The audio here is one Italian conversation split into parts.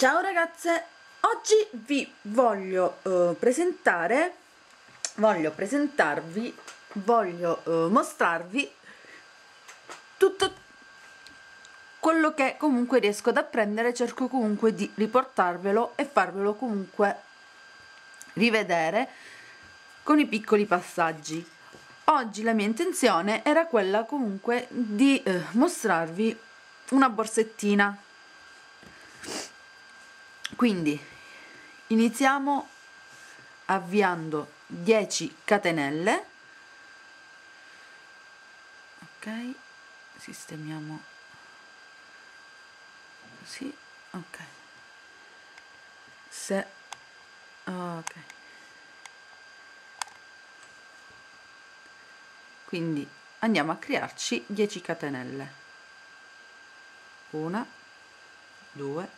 Ciao ragazze, oggi vi voglio mostrarvi tutto quello che comunque riesco ad apprendere. Cerco comunque di riportarvelo e farvelo comunque rivedere con i piccoli passaggi. Oggi la mia intenzione era quella comunque di mostrarvi una borsettina. Quindi iniziamo avviando 10 catenelle, ok, sistemiamo così, ok, ok, quindi andiamo a crearci 10 catenelle, 1 2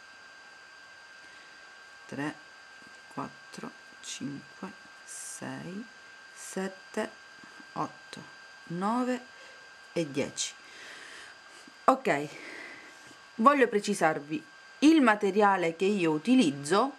3 4 5 6 7 8 9 e 10. Ok, voglio precisarvi il materiale che io utilizzo.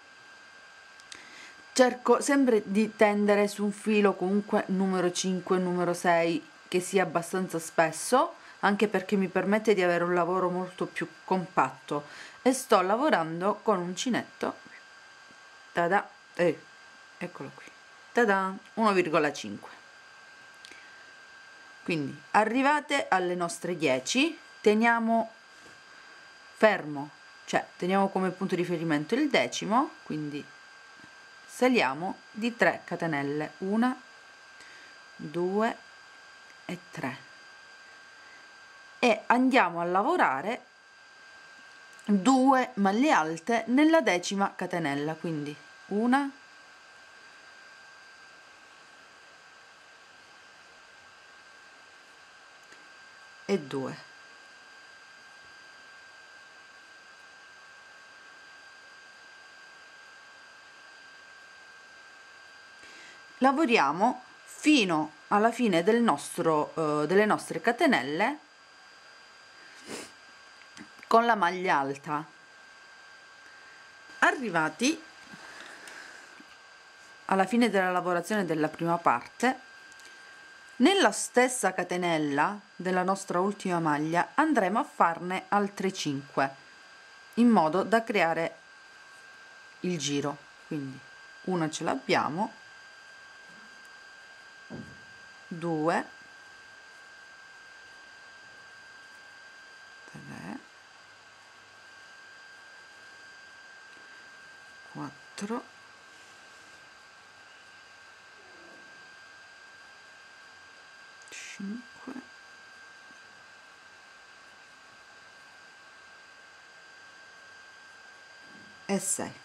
Cerco sempre di tendere su un filo comunque numero 5, numero 6, che sia abbastanza spesso, anche perché mi permette di avere un lavoro molto più compatto, e sto lavorando con uncinetto tada, eccolo qui, tada, 1,5. quindi arrivate alle nostre 10, teniamo fermo, cioè teniamo come punto di riferimento il decimo, quindi saliamo di 3 catenelle, 1 2 e 3, e andiamo a lavorare 2 maglie alte nella decima catenella, quindi 1 e 2. Lavoriamo fino alla fine del delle nostre catenelle con la maglia alta. Arrivati alla fine della lavorazione della prima parte, nella stessa catenella della nostra ultima maglia andremo a farne altre 5 in modo da creare il giro. Quindi una ce l'abbiamo, 2 3 4 5 e 6.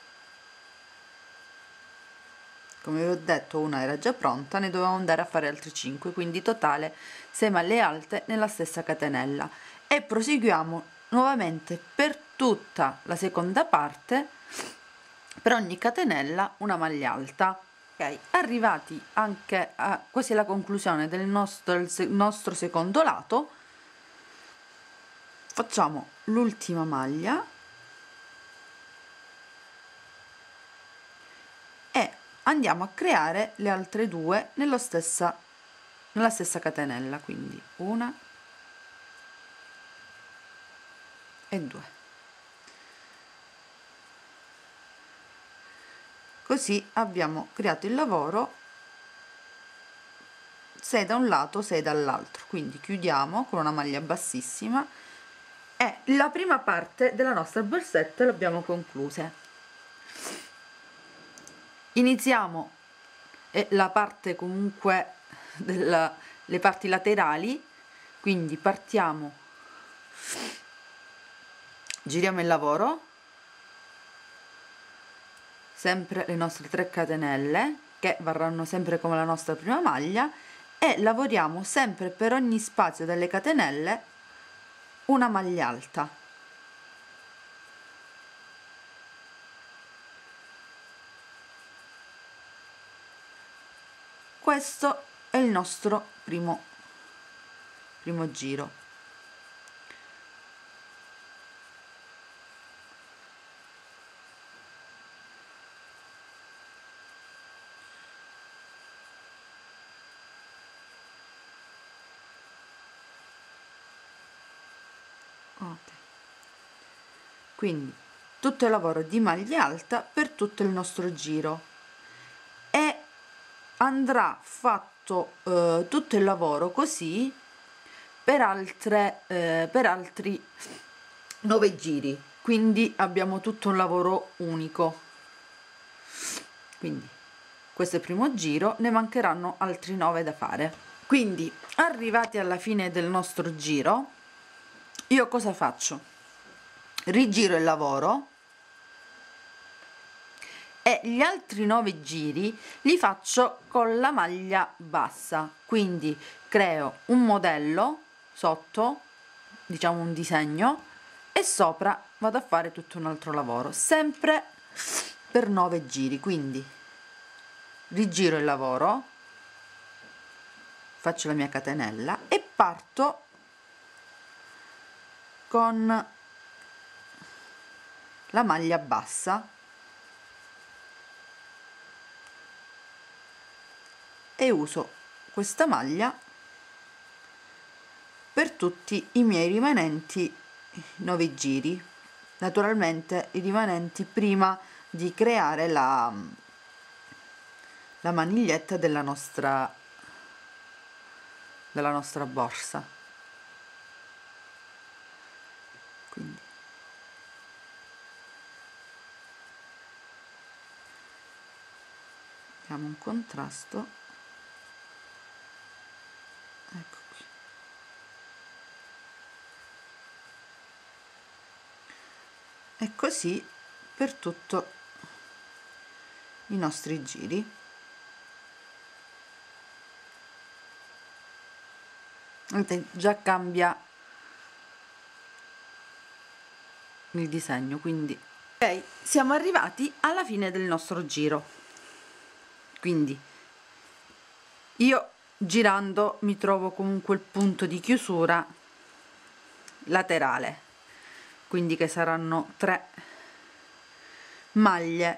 Come vi ho detto, una era già pronta, ne dovevamo andare a fare altri 5, quindi totale 6 maglie alte nella stessa catenella, e proseguiamo nuovamente per tutta la seconda parte, per ogni catenella una maglia alta. Ok, arrivati anche a quasi alla conclusione del nostro secondo lato, facciamo l'ultima maglia e andiamo a creare le altre 2 nella stessa catenella, quindi 1 e 2. Così abbiamo creato il lavoro 6 da un lato, 6 dall'altro, quindi chiudiamo con una maglia bassissima e la prima parte della nostra borsetta l'abbiamo conclusa. Iniziamo la parte comunque le parti laterali, quindi partiamo, giriamo il lavoro, sempre le nostre 3 catenelle che varranno sempre come la nostra prima maglia, e lavoriamo sempre per ogni spazio delle catenelle una maglia alta. Questo è il nostro primo giro. ok, quindi tutto il lavoro di maglia alta per tutto il nostro giro, e andrà fatto tutto il lavoro così per altri 9 giri, quindi abbiamo tutto un lavoro unico. Quindi questo è il primo giro, ne mancheranno altri 9 da fare. Quindi arrivati alla fine del nostro giro, io cosa faccio? Rigiro il lavoro e gli altri 9 giri li faccio con la maglia bassa, quindi creo un modello sotto, diciamo un disegno, e sopra vado a fare tutto un altro lavoro, sempre per 9 giri. Quindi rigiro il lavoro, faccio la mia catenella e parto con la maglia bassa e uso questa maglia per tutti i miei rimanenti 9 giri, naturalmente i rimanenti prima di creare la maniglietta della nostra borsa. Quindi diamo un contrasto, ecco qui, e così per tutto i nostri giri. Vedete, già cambia il disegno. Quindi ok, siamo arrivati alla fine del nostro giro. Quindi io girando mi trovo comunque il punto di chiusura laterale, quindi che saranno 3 maglie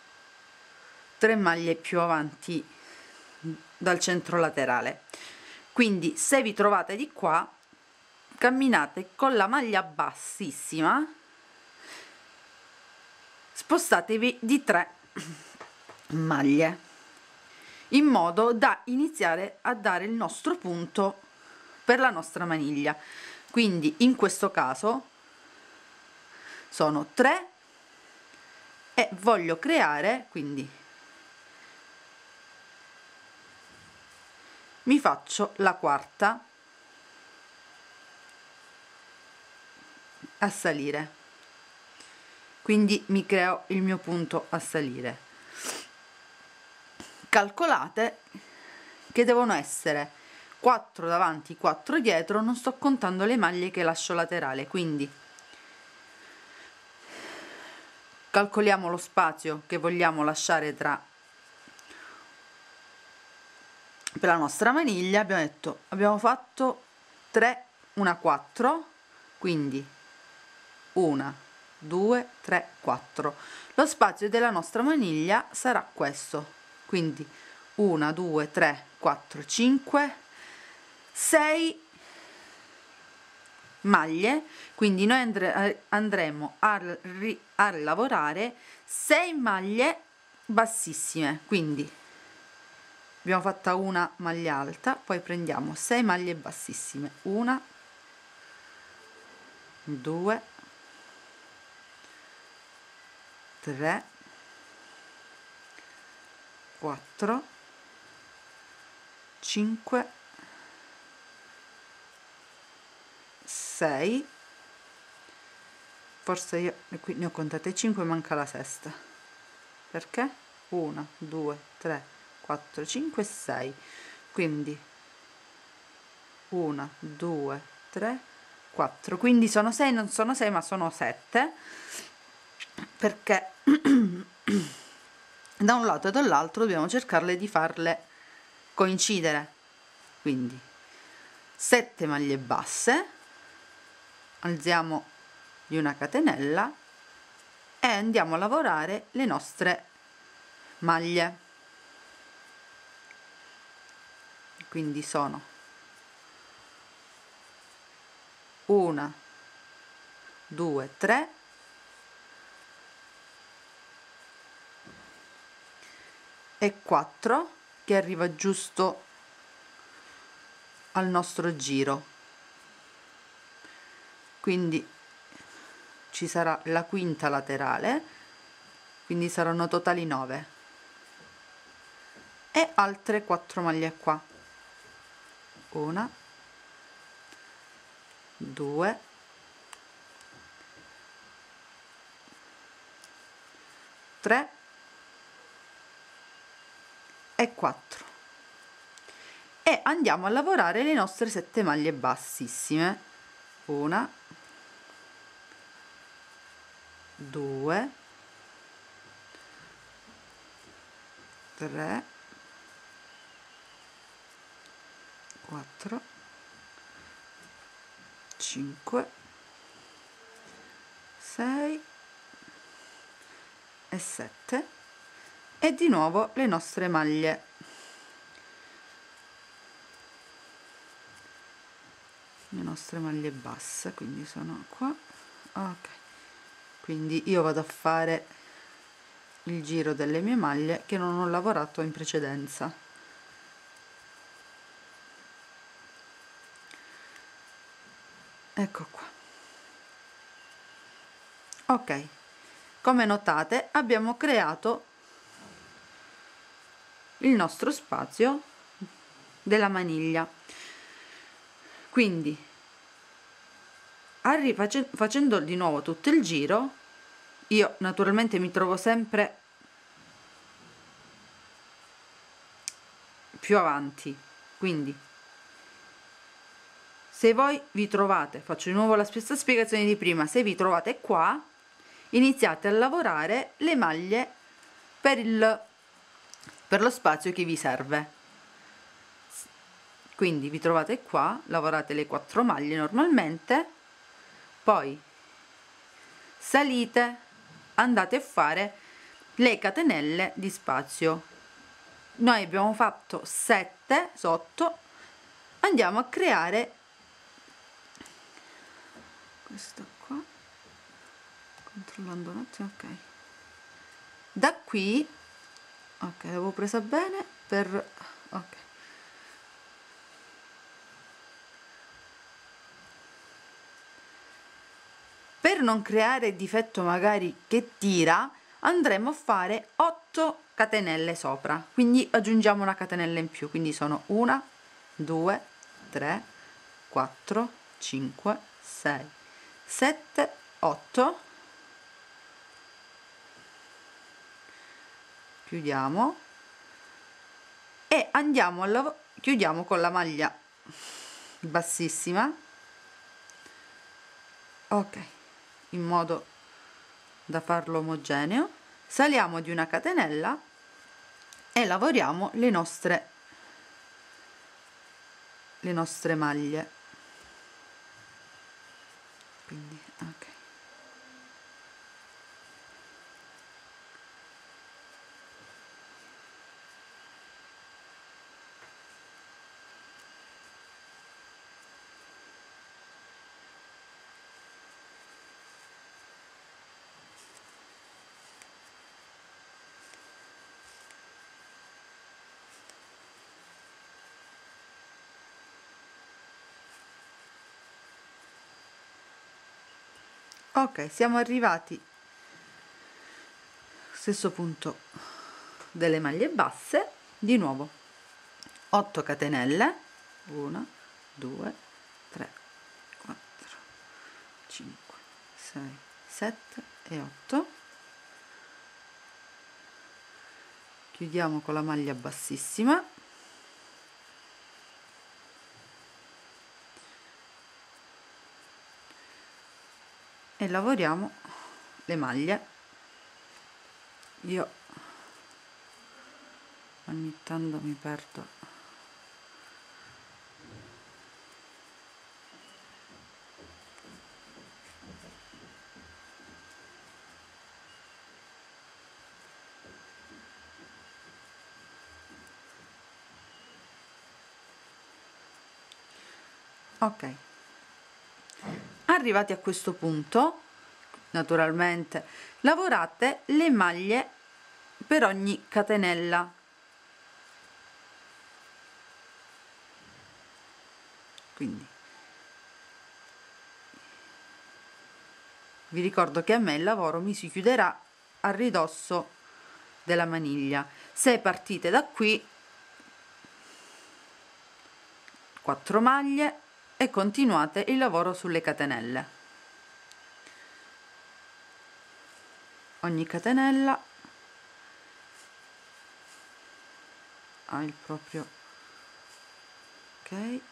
più avanti dal centro laterale. Quindi se vi trovate di qua, camminate con la maglia bassissima, spostatevi di 3 maglie in modo da iniziare a dare il nostro punto per la nostra maniglia. Quindi in questo caso sono 3 e voglio creare, quindi mi faccio la quarta a salire, quindi mi creo il mio punto a salire. Calcolate che devono essere 4 davanti, 4 dietro, non sto contando le maglie che lascio laterale, quindi calcoliamo lo spazio che vogliamo lasciare per la nostra maniglia. Abbiamo detto, abbiamo fatto 3, 1, 4, quindi 1, 2, 3, 4. Lo spazio della nostra maniglia sarà questo, quindi 1, 2, 3, 4, 5, 6 maglie. Quindi noi andremo a lavorare 6 maglie bassissime, quindi abbiamo fatta una maglia alta, poi prendiamo 6 maglie bassissime, 1, 2, 3, 4, 5, 6, forse io qui ne ho contate 5, manca la sesta, perché 1, 2, 3, 4, 5, 6, quindi 1, 2, 3, 4, quindi sono 6, non sono 6 ma sono 7, perché da un lato e dall'altro dobbiamo cercarle di farle coincidere. Quindi 7 maglie basse, alziamo di una catenella e andiamo a lavorare le nostre maglie. Quindi sono 1, 2 3 e 4, che arriva giusto al nostro giro, quindi ci sarà la quinta laterale, quindi saranno totali 9, e altre 4 maglie qua, 1 2 3 e 4, e andiamo a lavorare le nostre 7 maglie bassissime, 1 2 3 4 5 6 e 7, e di nuovo le nostre maglie basse, quindi sono qua. Ok, quindi io vado a fare il giro delle mie maglie che non ho lavorato in precedenza. Ecco qua. Ok, come notate abbiamo creato il nostro spazio della maniglia, quindi facendo di nuovo tutto il giro, io naturalmente mi trovo sempre più avanti, quindi se voi vi trovate, faccio di nuovo la stessa spiegazione di prima, se vi trovate qua, iniziate a lavorare le maglie per lo spazio che vi serve, quindi vi trovate qua, lavorate le 4 maglie normalmente, poi salite, andate a fare le catenelle di spazio. Noi abbiamo fatto 7 sotto, andiamo a creare questa qua, controllando un attimo, ok, da qui, ok, l'avevo presa bene per, ok, per non creare difetto magari che tira, andremo a fare 8 catenelle sopra, quindi aggiungiamo una catenella in più, quindi sono 1 2 3 4 5 6 7 8, chiudiamo e andiamo a chiudiamo con la maglia bassissima, ok, in modo da farlo omogeneo, saliamo di una catenella e lavoriamo le nostre maglie, quindi ok, ok, siamo arrivati stesso punto delle maglie basse, di nuovo 8 catenelle, 1 2 3 4 5 6 7 e 8, chiudiamo con la maglia bassissima e lavoriamo le maglie. Io ogni tanto mi perdo, ok, Arrivati a questo punto, naturalmente lavorate le maglie per ogni catenella, quindi vi ricordo che a me il lavoro mi si chiuderà a ridosso della maniglia. Se partite da qui, 4 maglie e continuate il lavoro sulle catenelle. Ogni catenella ha il proprio, ok,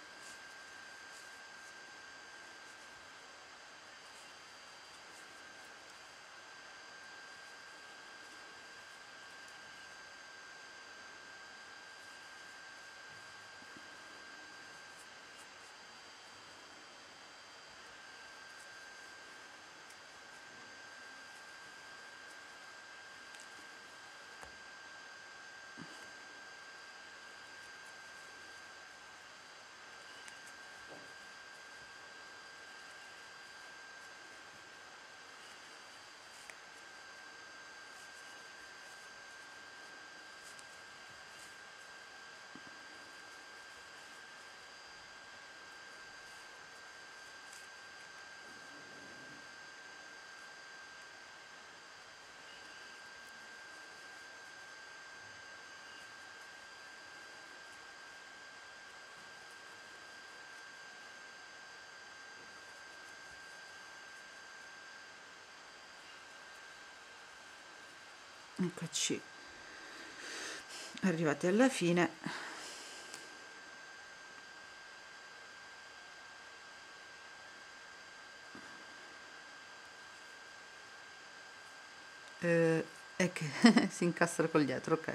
eccoci arrivati alla fine. È che si incastra col dietro, ok.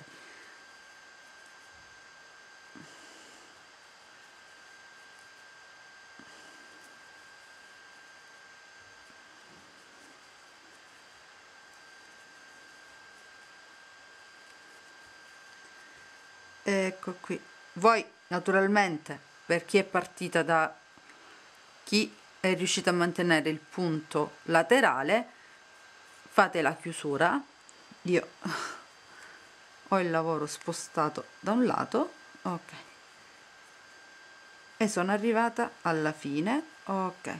Ecco qui. Voi naturalmente, per chi è partita da chi è riuscito a mantenere il punto laterale, fate la chiusura. Io ho il lavoro spostato da un lato, ok, e sono arrivata alla fine, ok,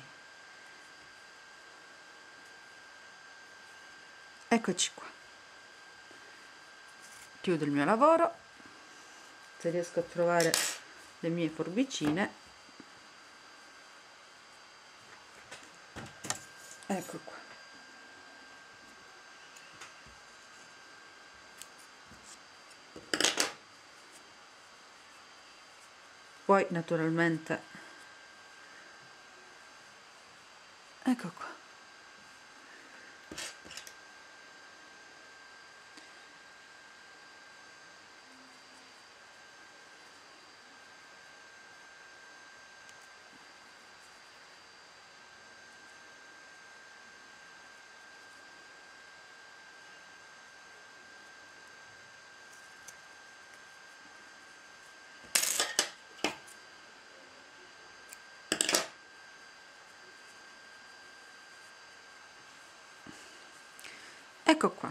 eccoci qua. Chiudo il mio lavoro, se riesco a trovare le mie forbicine, ecco qua. Poi naturalmente, ecco qua, ecco qua,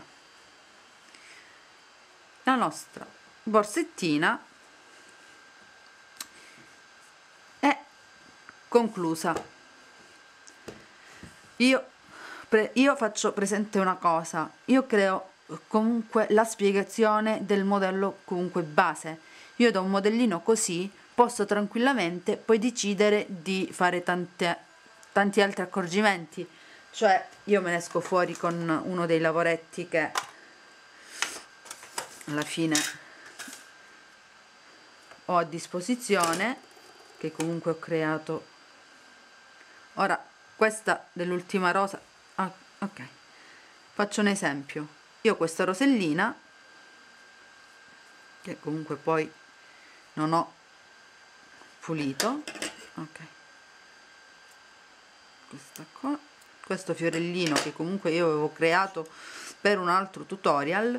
la nostra borsettina è conclusa. Io faccio presente una cosa, io creo comunque la spiegazione del modello comunque base. Io da un modellino così posso tranquillamente poi decidere di fare tanti altri accorgimenti, cioè io me ne esco fuori con uno dei lavoretti che alla fine ho a disposizione, che comunque ho creato. Ora questa dell'ultima rosa, ok, faccio un esempio. Io questa rosellina, che comunque poi non ho pulito, ok, questa qua, questo fiorellino che comunque io avevo creato per un altro tutorial,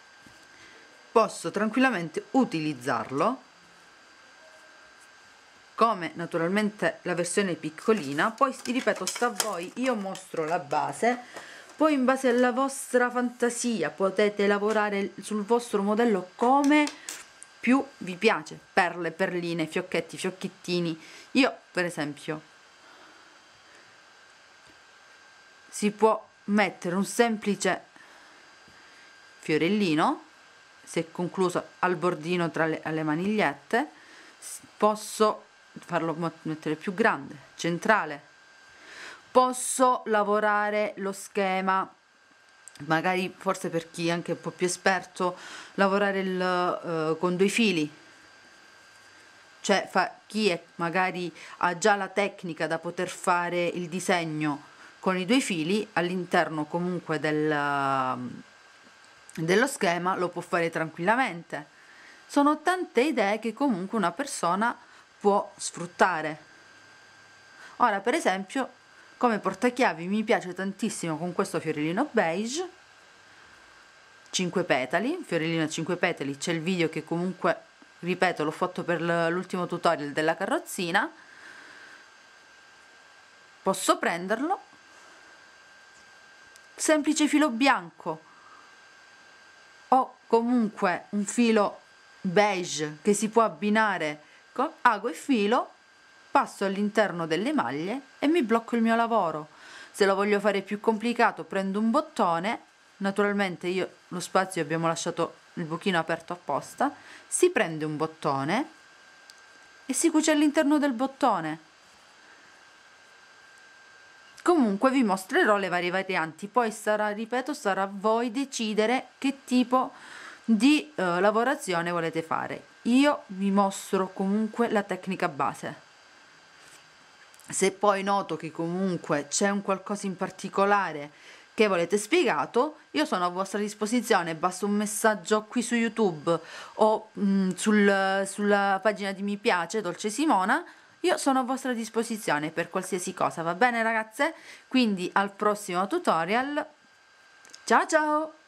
posso tranquillamente utilizzarlo come naturalmente la versione piccolina. Poi ti ripeto, sta a voi, io mostro la base, poi in base alla vostra fantasia potete lavorare sul vostro modello come più vi piace, perle, perline, fiocchetti, fiocchettini. Io per esempio si può mettere un semplice fiorellino, se concluso al bordino tra le manigliette. Posso farlo mettere più grande, centrale, posso lavorare lo schema, magari forse per chi è anche un po' più esperto, lavorare con 2 fili, cioè chi è magari ha già la tecnica da poter fare il disegno con i 2 fili all'interno comunque dello schema, lo può fare tranquillamente. Sono tante idee che comunque una persona può sfruttare. Ora per esempio come portachiavi mi piace tantissimo con questo fiorellino beige, 5 petali, fiorellino a 5 petali. C'è il video che comunque, ripeto, l'ho fatto per l'ultimo tutorial della carrozzina. Posso prenderlo, semplice filo bianco o comunque un filo beige che si può abbinare con ago e filo, passo all'interno delle maglie e mi blocco il mio lavoro. Se lo voglio fare più complicato prendo un bottone, naturalmente io lo spazio abbiamo lasciato il buchino aperto apposta, si prende un bottone e si cuce all'interno del bottone. Comunque vi mostrerò le varie varianti, poi sarà, ripeto, sarà a voi decidere che tipo di lavorazione volete fare. Io vi mostro comunque la tecnica base. Se poi noto che comunque c'è un qualcosa in particolare che volete spiegato, io sono a vostra disposizione, basta un messaggio qui su YouTube o sulla pagina di mi piace Dolce Simona. Io sono a vostra disposizione per qualsiasi cosa, va bene ragazze? Quindi al prossimo tutorial, ciao ciao!